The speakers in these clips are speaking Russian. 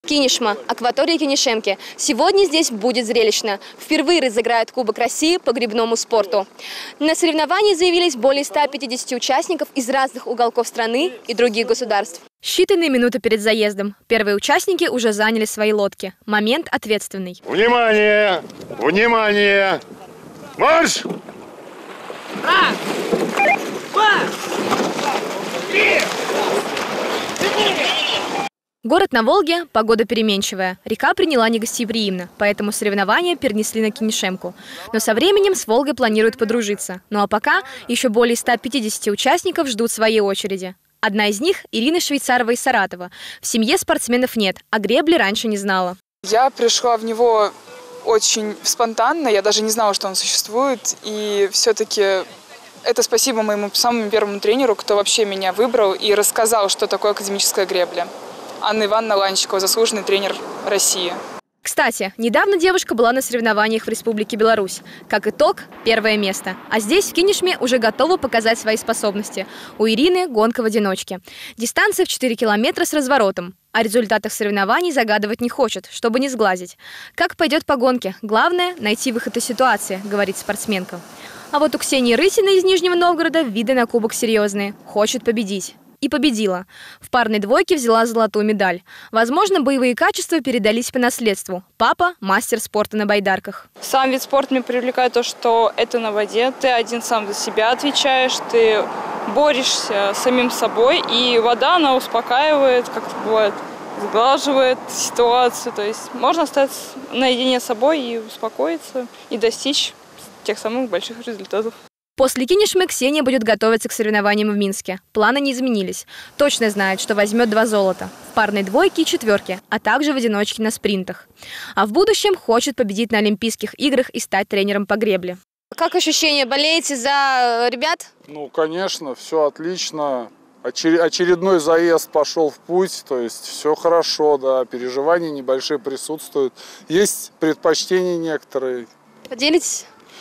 Кинешма, акватория Кинешемки. Сегодня здесь будет зрелищно. Впервые разыграют Кубок России по гребному спорту. На соревнования заявились более 150 участников из разных уголков страны и других государств. Считанные минуты перед заездом. Первые участники уже заняли свои лодки. Момент ответственный. Внимание! Внимание! Марш! Раз! Два! Три! Город на Волге, погода переменчивая. Река приняла негостеприимно, поэтому соревнования перенесли на Кинешемку. Но со временем с Волгой планируют подружиться. Ну а пока еще более 150 участников ждут своей очереди. Одна из них – Ирина Швейцарова из Саратова. В семье спортсменов нет, а гребли раньше не знала. Я пришла в него очень спонтанно, я даже не знала, что он существует. И все-таки это спасибо моему самому первому тренеру, кто вообще меня выбрал и рассказал, что такое академическая гребля. Анна Ивановна Ланчикова, заслуженный тренер России. Кстати, недавно девушка была на соревнованиях в Республике Беларусь. Как итог, первое место. А здесь, в Кинешме, уже готова показать свои способности. У Ирины гонка в одиночке. Дистанция в 4 километра с разворотом. О результатах соревнований загадывать не хочет, чтобы не сглазить. Как пойдет по гонке? Главное – найти выход из ситуации, говорит спортсменка. А вот у Ксении Рысиной из Нижнего Новгорода виды на кубок серьезные. Хочет победить. И победила. В парной двойке взяла золотую медаль. Возможно, боевые качества передались по наследству. Папа – мастер спорта на байдарках. Сам вид спорта меня привлекает то, что это на воде. Ты один сам за себя отвечаешь, ты борешься с самим собой. И вода, она успокаивает, как-то бывает, сглаживает ситуацию. То есть можно остаться наедине с собой и успокоиться, и достичь тех самых больших результатов. После Кинешмы Ксения будет готовиться к соревнованиям в Минске. Планы не изменились. Точно знает, что возьмет 2 золота. В парной двойке и четверке, а также в одиночке на спринтах. А в будущем хочет победить на Олимпийских играх и стать тренером по гребле. Как ощущения? Болеете за ребят? Ну, конечно, все отлично. Очередной заезд пошел в путь, то есть все хорошо, да, переживания небольшие присутствуют. Есть предпочтения некоторые. Поделитесь?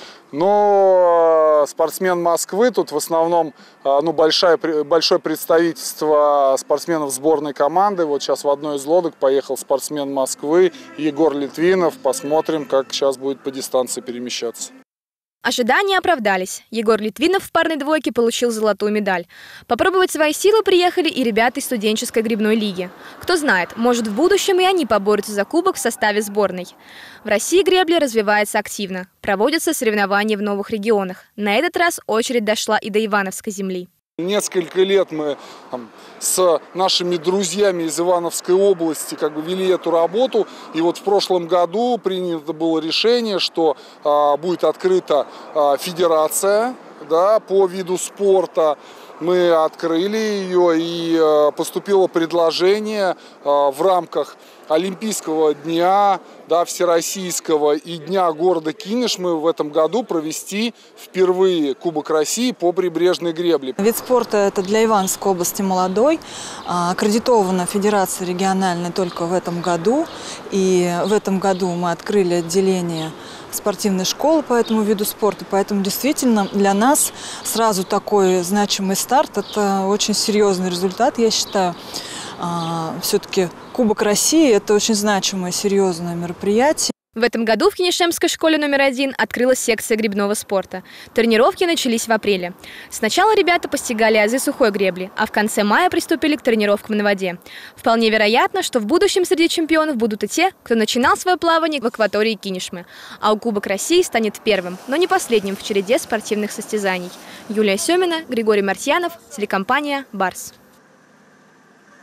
Но спортсмен Москвы, тут в основном большое представительство спортсменов сборной команды. Вот сейчас в одной из лодок поехал спортсмен Москвы Егор Литвинов. Посмотрим, как сейчас будет по дистанции перемещаться. Ожидания оправдались. Егор Литвинов в парной двойке получил золотую медаль. Попробовать свои силы приехали и ребята из студенческой гребной лиги. Кто знает, может, в будущем и они поборются за кубок в составе сборной. В России гребля развивается активно. Проводятся соревнования в новых регионах. На этот раз очередь дошла и до Ивановской земли. Несколько лет мы с нашими друзьями из Ивановской области вели эту работу. И вот в прошлом году принято было решение, что будет открыта федерация, да, по виду спорта. Мы открыли ее, и поступило предложение в рамках Олимпийского дня, да, всероссийского, и Дня города Кинешмы в этом году провести впервые Кубок России по прибрежной гребле. Вид спорта это для Ивановской области молодой. Аккредитована федерация региональная только в этом году. И в этом году мы открыли отделение спортивной школы по этому виду спорта. Поэтому действительно для нас сразу такой значимый старт – это очень серьезный результат, я считаю. Все-таки Кубок России – это очень значимое, серьезное мероприятие. В этом году в Кинешемской школе номер 1 открылась секция гребного спорта. Тренировки начались в апреле. Сначала ребята постигали азы сухой гребли, а в конце мая приступили к тренировкам на воде. Вполне вероятно, что в будущем среди чемпионов будут и те, кто начинал свое плавание в акватории Кинешмы. А у Кубок России станет первым, но не последним в череде спортивных состязаний. Юлия Семина, Григорий Мартьянов, телекомпания «Барс».